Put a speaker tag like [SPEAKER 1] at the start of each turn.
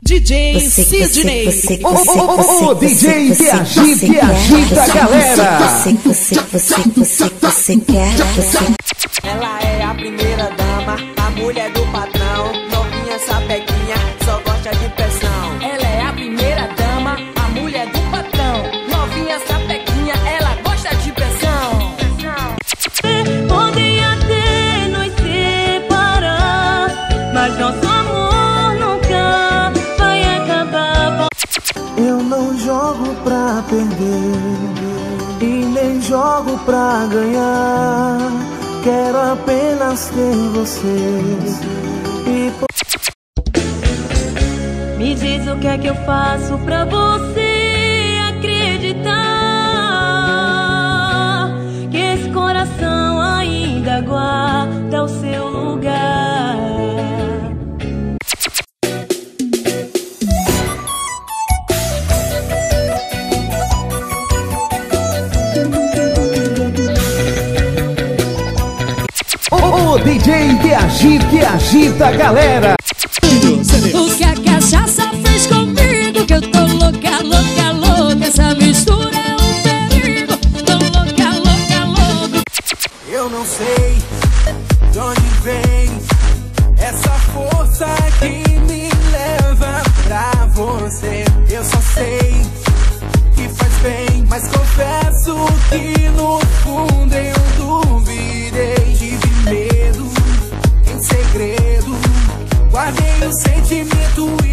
[SPEAKER 1] DJ Sidney, o DJ que agita a galera.
[SPEAKER 2] Você quer.
[SPEAKER 3] Ela é a primeira dama, a mulher do patrão. Novinha, sapequinha, só gosta de pressão.
[SPEAKER 4] Ela é a primeira dama, a mulher do patrão. Novinha, sapequinha, ela gosta de pressão.
[SPEAKER 5] Podem até nos separar, mas nosso amor nunca vai acabar.
[SPEAKER 6] Eu não jogo pra perder e nem jogo pra ganhar. Quero apenas ter você.
[SPEAKER 5] Me diz o que é que eu faço pra você acreditar que esse coração ainda guarda o seu lugar.
[SPEAKER 1] O DJ que agita a galera.
[SPEAKER 7] O que a cachaça fez comigo, que eu tô louca, louca, louca. Essa mistura é um perigo. Tô louca, louca, louca.
[SPEAKER 6] Eu não sei de onde vem essa força que me leva pra você. Eu só sei que faz bem, mas confesso que no fundo eu duvidei. Tive medo, em segredo, guardei o sentimento